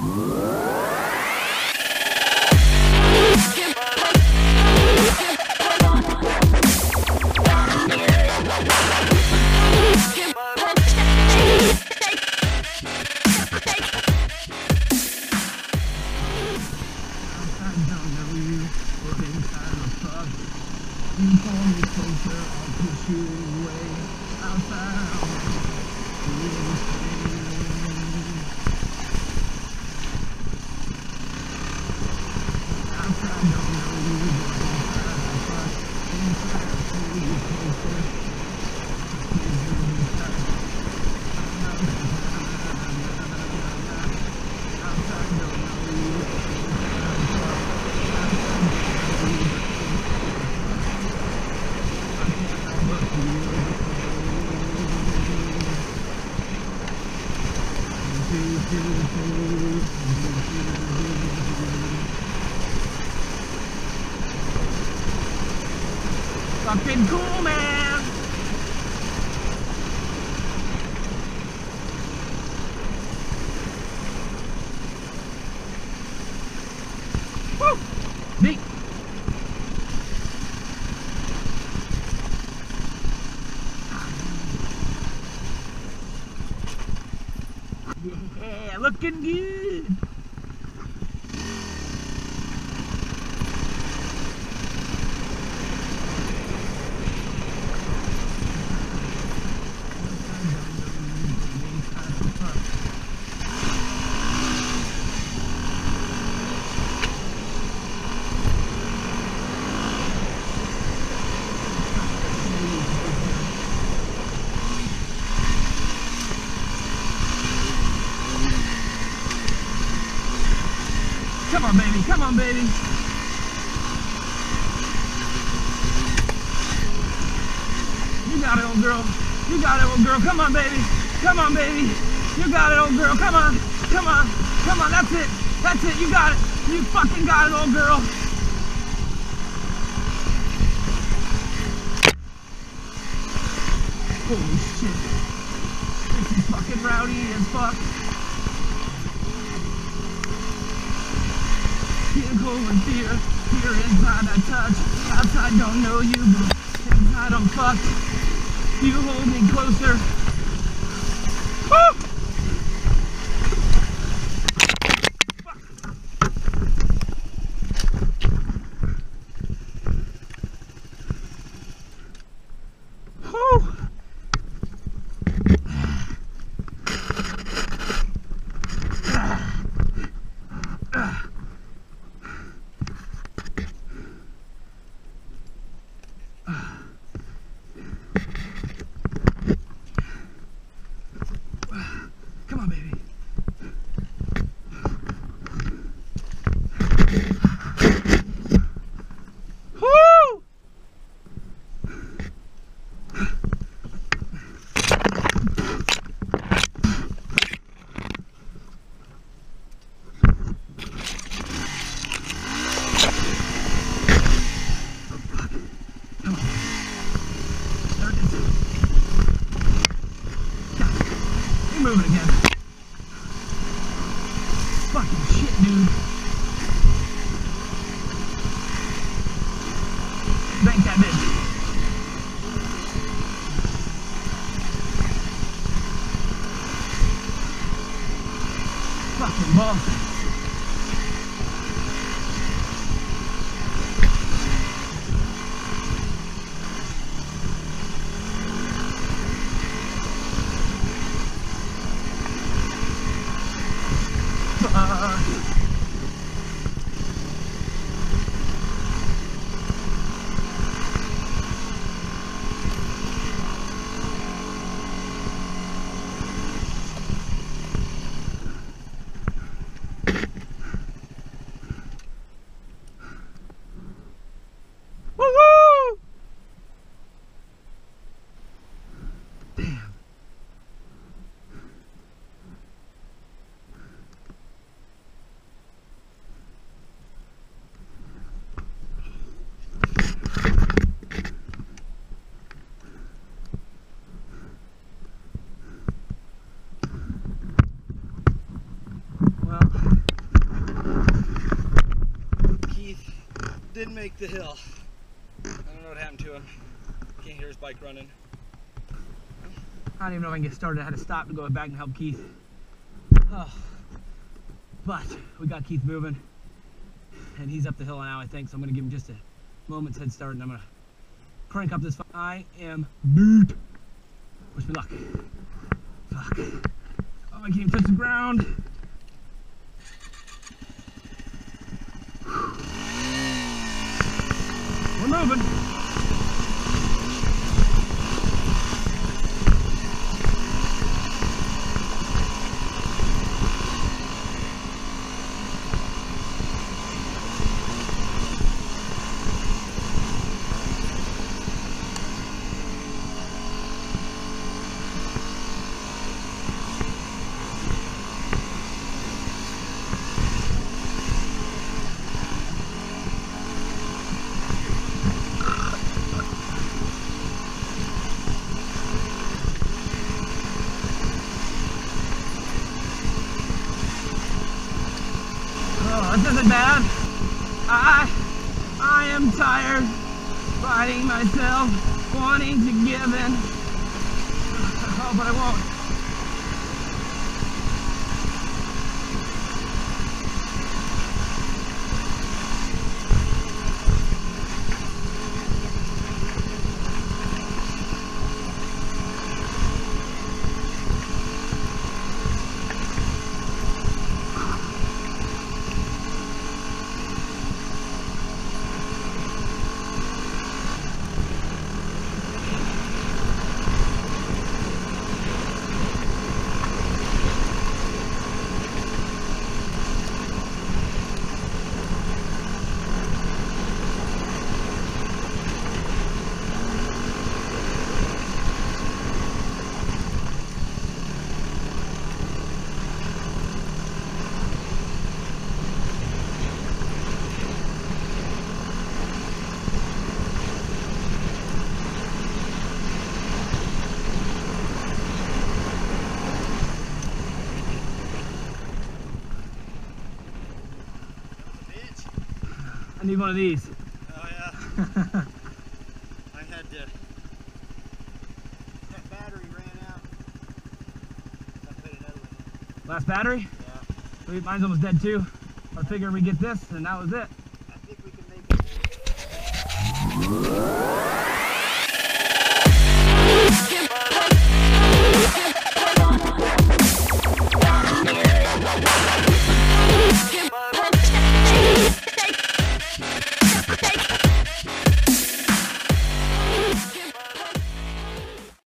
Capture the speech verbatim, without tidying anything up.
Fucking cool, man! Woo! Neat! Yeah, looking good! Come on, baby. Come on, baby. You got it, old girl. You got it, old girl. Come on, baby. Come on, baby. You got it, old girl. Come on. Come on. Come on. That's it. That's it. You got it. You fucking got it, old girl. Holy shit. This is fucking rowdy as fuck. Vehicle and fear, fear inside I touch, outside don't know you, but inside I'm fucked. You hold me closer. Woo! Woo! Come on, baby. Woo! Moving again. Fucking shit, dude. Bank that bitch. Fucking boss. Uh, didn't make the hill. I don't know what happened to him. Can't hear his bike running. I don't even know if I can get started. I had to stop to go back and help Keith. Oh. But we got Keith moving, and he's up the hill now, I think, so I'm going to give him just a moment's head start, and I'm going to crank up this. I am beat. Wish me luck. Fuck. Oh, I can't even touch the ground. We're moving. This isn't bad. I, I am tired, fighting myself, wanting to give in. Oh, but I won't. I need one of these. Oh yeah. I had to. That battery ran out. I put another one in. Last battery? Yeah. Mine's almost dead too. I figured we get this, and that was it. I think we can make it.